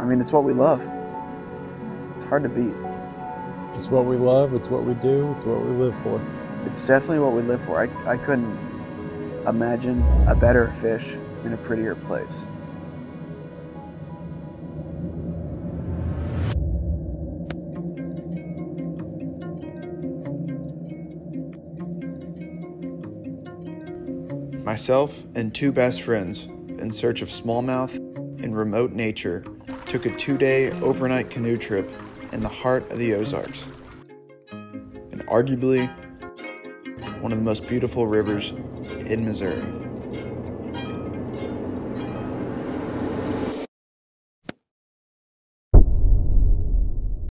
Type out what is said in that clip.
mean, it's what we love. It's hard to beat. It's what we love, it's what we do, it's what we live for. It's definitely what we live for. I couldn't imagine a better fish in a prettier place. Myself and two best friends, in search of smallmouth in remote nature, took a 2-day overnight canoe trip in the heart of the Ozarks, and arguably one of the most beautiful rivers in Missouri.